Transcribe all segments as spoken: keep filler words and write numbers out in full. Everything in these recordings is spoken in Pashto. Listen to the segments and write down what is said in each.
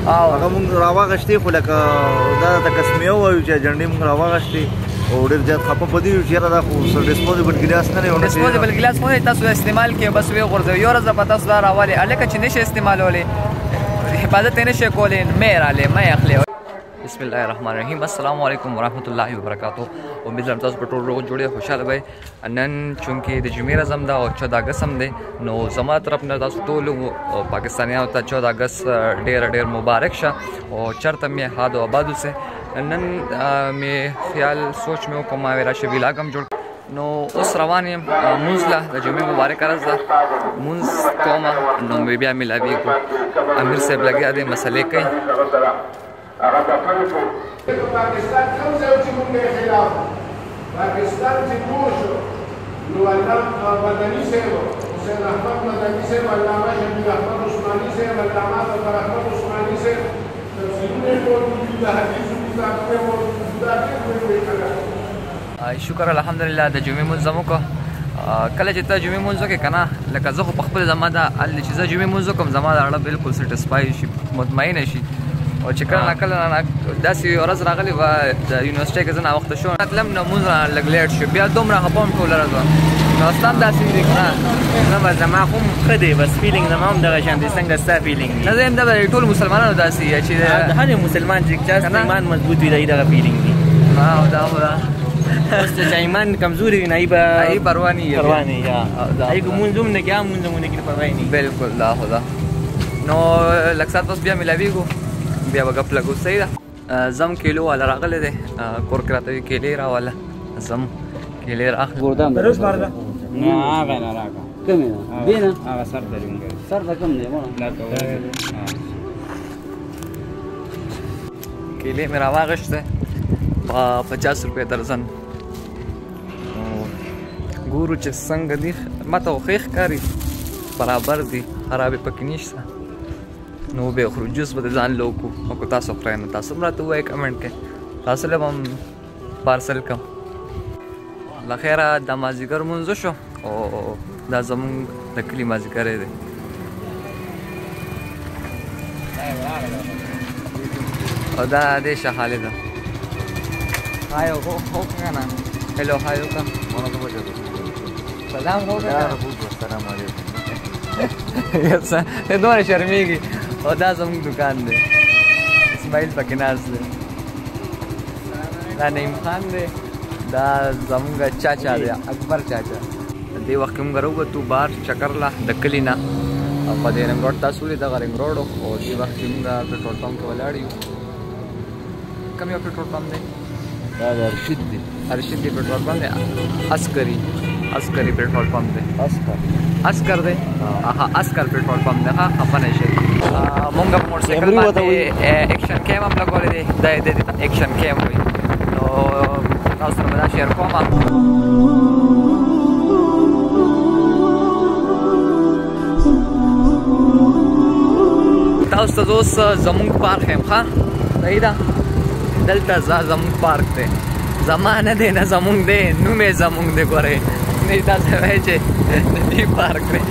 هغه موږ راواغشتې خو لکه دا د قسمیه وایو چې جنډې موږ راواغشتې او ډېر زیات خفه په دې یو چې یاره دا خو ډسپوزیبل ګیلاس نه دی ډسپوزیبل ګیلاس خو تاسو استعمال کې بس وی غورځوي یو ورځ په تاسو دا راوالي هلکه چې نشي استعمالولی حفاظت یې نشي کولی مې رالی مې اخلي بسم الله الرحمن الرحیم السلام علیکم ورحمۃ اللہ وبرکاتہ امید لرم تاسو په ټول روغ جوړې خوشحاله وئ نن چونکې د جمعې ورځ هم ده او چودہ اګست هم دی نو زما طرف نه تاسو ټولو پاکستانیانو ته چودہ اګست ډېر ډېر مبارک شه او چېرته مې ښاد او آباد اوسئ نن مې خیال سوچ مې وکړ ما ویل راشي ولاګ هم جوړ نو اوس روان یم مونځ له د جمعې مبارکه ورځ ده مونځ کومه نو مې بیا میلاویږو امیر صاحب لګیا دی مسلې کوي هغه د خلکو پاکستان کوم ځای چې موږ یې خلاف پاکستان چې جوړ شو نو الله مدني صاحب حسین احمد مدني صاحب علامه شبیر احمد عثماني صاحب علامه ظفر احمد عثماني صاحب تفسیرونه موجود دي د حدیثو کتابونه موجود دي دا ډېر ویل کړه شکر الحمدلله د جمعې مونځ هم وکړه کله چې ته جمعې مونځ وکړې که نه لکه زه خو په خپل زما دا حل دی چې زه جمعې مونځ وکړم زما دا اړه بلکل سټسفای شي مطمئنه شي او چې کله نه کله نه داسې یوه ورځ راغلې وه د یونیورسټۍ کې زه ناوخته شوم تلم نو مونځ رانه لږ لیټ شو بیا دومره خفه وم ټوله ورځ نو ستا هم داسې دي که نه نه بس زما خو هم ښه دی بس فیلینګ زما هم دغه شان دی څنګه ستا فیلینګ نه زه یم دا به ټولو مسلمانانو داسې وي چې د هر یو مسلمان چې چا ایمان مضبوط وي د دغه فیلینګ دی دا خو ده اوس چې ایمان کمزوري وي نه ای به ای پروا نه پروا نه یا ای که مونځ هم نه کړي هم مونځ هم ونه کړي پروا نه بلکل دا خو ده نو لږ ساعت پس بیا میلاویږو بیا به ګپ لګو صحیح ده زم کیلو والا راغلی دی کور کې راته وي کیلې راواله زم کیلې رااخلم روز بارده نه هغه نه راکړه کومې ده دې نه هغه سر ته لرونکی سر ته کوم دی کیلې مې راواغېستې په پچاس روپۍ درزن ګورو چې څنګه دي ماته خو ښې ښکاري برابر دي خرابې پکې نشته نو به خورو جوس به د ځان له وکړو او که تاسو خورئ نو تاسو هم راته ووایئ کمنټ کې تاسو له به هم پارسل کړم له خیره دا مازدیګر مونځ وشو او دا زمونږ د کلي مازدیګری دی او دا دې ښه خالده هاي هو هو کنه هلو هاي وکړه سلام هو کنه السلام علیکم دومره شرمېږي او دا زموږ دکان دی اسماعیل پکې ناست دی دا نعیم خان دی دا زموږ چاچا دی اکبر چاچا دې وخت کې موږ راووتو بهر چکر له د کلي نه او په دې رنګ روډ تاسو ولې دغه رنګ روډ او دې وخت کې موږ پټرول پمپ کې ولاړ یو کوم یو پټرول پمپ دی دا د ارشد دی ارشد دی پټرول پمپ دی عسکري عسکري پټرول پمپ دی اسکر اسکر دی ها اسکر پټرول پمپ دی ها خفه نه شئ مونږ په موټرسایکل باندې ایکشن کیم هم لګولی دی دا یې دې ته ایکشن کیم وایي نو تاسو سره به دا شیر کوم تاسو ته اوس زموږ پارک یم ښه صحیح ده دلته زموږ پارک دی زما نه دی نه زموږ دی نوم یې زموږ دی ګورئ نه تاسو وایئ چې د دې پارک دی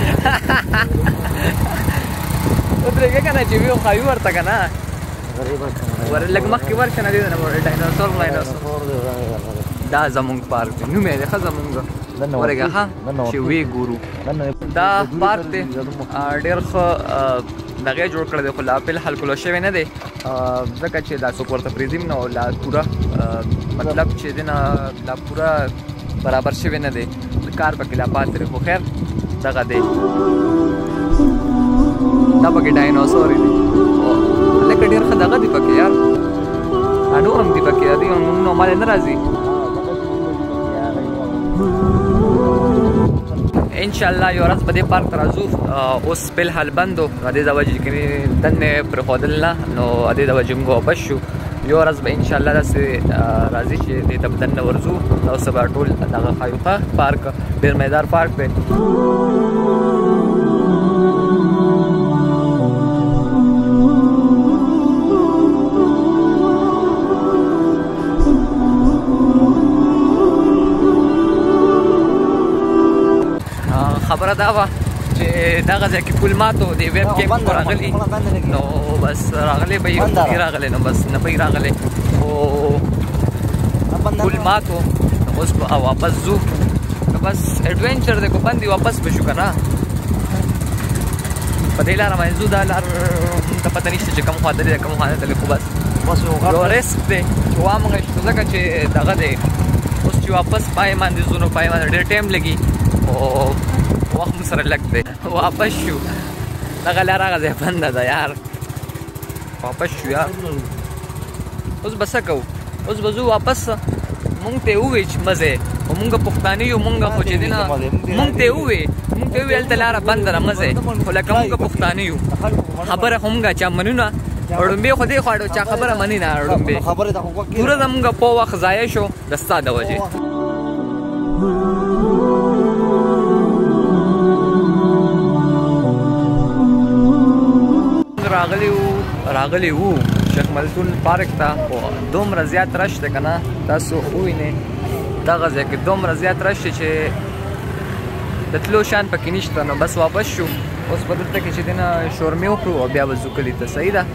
ودرېږه که نه چې وي ښایي ورته که نه لږ مخکې ورشه نه دی ډایناسور وایناسور دا زموږ پارک دی نوم یې دی ښه زموږ ورېږه ښه چې ویې ګورو دا پارک دی ډېر ښه دغه جوړ کړی دی خو لا فلحال کلو شوی نه دی ځکه چې دا څوک ورته پرېږدي نو لا پوره مطلب چې دی نه لا پوره برابر شوی نه دی کار پکې لا پاتې دی خو خیر دغه دی دا پکې ډایناسور دی لکه ډېر ښه دغه دی پکې یار نور هم دی پکې دی نو مالې نه راځي انشاءالله یو ورځ به دې پارک ته راځو اوس فلحال بند و د دې د وجې کې دنې پرېښودل نه نو د دې د وجې موږ واپس شو یو ورځ به انشاءالله داسې راځي چې دې ته به دننه ورځو اوس به ټول دغه ښایسته پارک ډېر مزیدار پارک دی خبره دا وه چې دغه ځای کې پول مات و د ویب کیمپ راغلي نو بس راغلی به یو راغلی نو بس نه به راغلی او ګل ماتو اوس به واپس ځو بس ایڈوینچر دی کو باندې واپس بشو کنه په دې لاره باندې ځو دا لار ته پته نشته چې کوم خوا ته دی کوم خوا ته خو بس بس یو ریسک دی چې وامغه شته ځکه چې دغه دی اوس چې واپس پای باندې ځو نو پای باندې ډېر ټایم لګي او وخت مو سره لګ دی واپس شو دغه لاره هغه ځای بنده ده یار واپس شو یار اوس به څه کوو اوس به ځو واپس مونږ ته ووایي چې مزه او مونږ پښتانه یو مونږ خو چې دی نه مونږ ته ووایي مونږ ته ووایي هلته لاره بنده ده مزه خو لکه مونږ پښتانه یو خبره خو مونږ چا منو نه اړومبې خو دې خواړو چا خبره مني نه اړومبې پوره زمونږ په وخت ضایع شو د ستا د وجې راغلی وو راغلی وو شیخ ملتون پارک ته خو دومره زیات رش دی که نه تاسو ووینئ دغه ځای کې دومره زیات رش دی چې د تلو شان پکې نشته نو بس واپس شو اوس به دلته کې چې دی نه شورمې وکړو او بیا به ځو کلي ته صحیح ده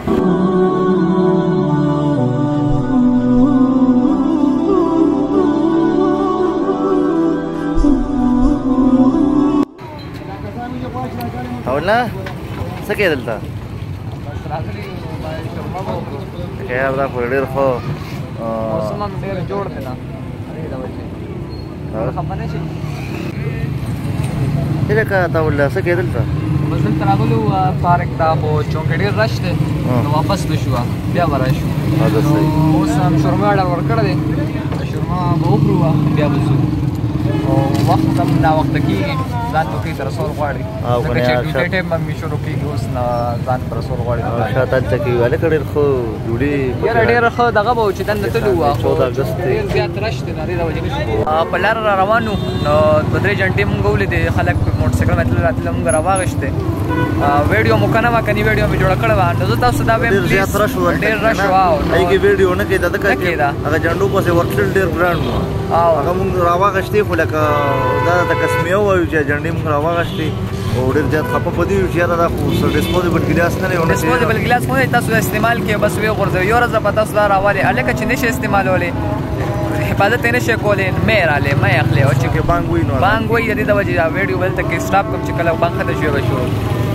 اول نه څه کوې دلته خیر دا خو ډېر ښه موسم هم ډېر جوړ دی نه دې د وجې خفه نه شي څه که تا ولا څه کوې دلته بس دلته راغلو پارک ته خو چونکې ډېر رش دی نو واپس به شو بیا به راشو اوس هم شورما اډر ورکړی دی شورما به وکړو بیا به ځو او وخت هم ناوخته کېږي ځان ټوکۍ ته رسول غواړي ځکه چې ډوډۍ ټایم هم مې شروع کېږي اوس نه ځان ته رسول غواړي شاته هلته کې هلکه ډېر ښه ډوډۍ یاره ډېره ښه دغه به و چې دننه تللي وو چوده اګست دی ډېر زیات رش دی نو دې د وجې نه شو په لاره را روان وو نو دوه درې جنټې مونږ ولیدې خلک موټرسایکل باندې تلل راتلل مونږ راواغېشتې ویډیو مو که نه وه کني ویډیو مې جوړه کړې وه نو زه تاسو دا وایم ډېر زیات رش و ډېر رش و هغې کې ویډیو نه کېده ځکه چې هغه جنډو پسې ورتلل ډېر ګران وو هغه مونږ راواغېشتې خو لکه دا ته قسمیه ووایو چې جنډې مونږ راواغېشتې او ډېر زیات خفه په دې یو چې یاره دا خو ډسپوزیبل ګیلاس نه دی ډسپوزیبل ګیلاس خو نه تاسو استعمال کې بس ویې غورځوئ یو ورځ به تاسو دا راولې هلکه چې نشئ استعمالولی حفاظت یې نشئ کولی مه یې رالې مه یې اخلې او چې بانګ وایي نو بانګ وایي د دې د وجې دا ویډیو به دلته کې سټاپ کوم چې کله بانګ ختم شوی به شروع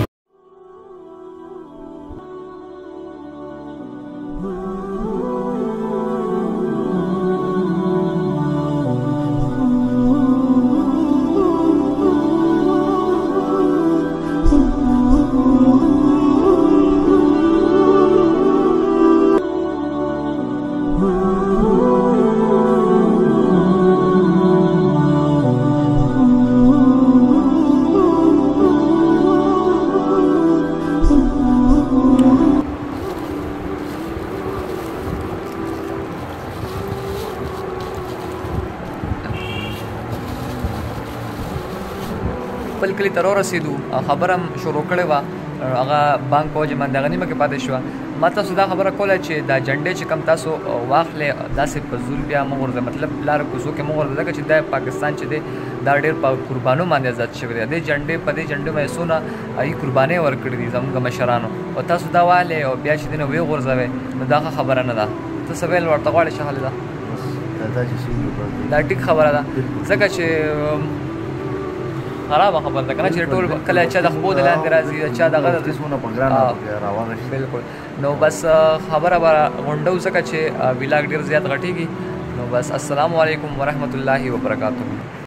خپل کلي ته راورسېدو خبره هم شروع کړې وه هغه بانک په وجې باندې هغه نیمه کې پاتې شوه ما تاسو دا خبره کوله چې دا جنډې چې کوم تاسو واخلې داسې په زور بیا مه غورځئ مطلب لاره کوڅو کې مه غورځئ ځکه چې دا پاکستان چې دی دا ډېر په قربانو باندې آزاد شوی دی دې جنډې په دې جنډو باندې څونه هغوی قربانۍ ورکړي دي زموږ مشرانو او تاسو دا واخلې او بیا چې دی نه ویې غورځوئ نو دا ښه خبره نه ده ته څه ویل ورته غواړې ښه خالده دا ټیک خبره ده ځکه چې خرابه خبره ده که نه چې ټول کله چا د خبو د لاندې راځي چا دغه بالکل نو بس خبره به غونډو ځکه چې ولاګ ډېر زیات غټېږي نو بس السلام علیکم ورحمت الله وبرکاتہ